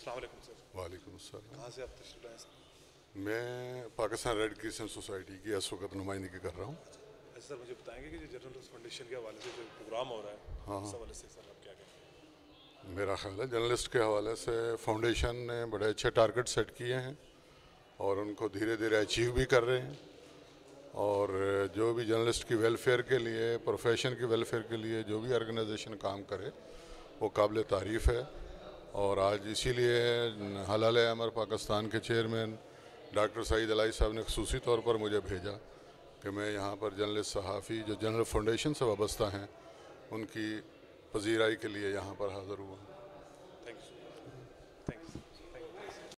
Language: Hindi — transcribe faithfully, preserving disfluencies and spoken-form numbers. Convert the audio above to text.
अस्सलाम वालेकुम सर। वालेकुम अस्सलाम। कहाँ से आप तशरीफ लाए सर? मैं पाकिस्तान रेड क्रिसेंट सोसाइटी की इस वक्त नुमाइंदगी कर रहा हूँ। अच्छा सर, मुझे बताएंगे कि जो जर्नलिस्ट फाउंडेशन के हवाले से जो प्रोग्राम हो रहा है, हाँ इस हाँ, हवाले से सर आप क्या कहेंगे? मेरा ख्याल है जर्नलिस्ट के हवाले से फाउंडेशन ने बड़े अच्छे टारगेट सेट किए हैं और उनको धीरे धीरे अचीव भी कर रहे हैं। और जो भी जर्नलिस्ट की वेलफेयर के लिए, प्रोफेशन की वेलफेयर के लिए जो भी ऑर्गेनाइजेशन काम करे वो काबिल तारीफ़ है। और आज इसीलिए हिलाल ahmer पाकिस्तान के चेयरमैन डॉक्टर सईद अलाई साहब ने ख़ुसूसी तौर पर मुझे भेजा कि मैं यहाँ पर जर्नलिस्ट सहाफ़ी जो जनरल फाउंडेशन से वाबस्ता हैं उनकी पजीराई के लिए यहाँ पर हाज़िर हुआ।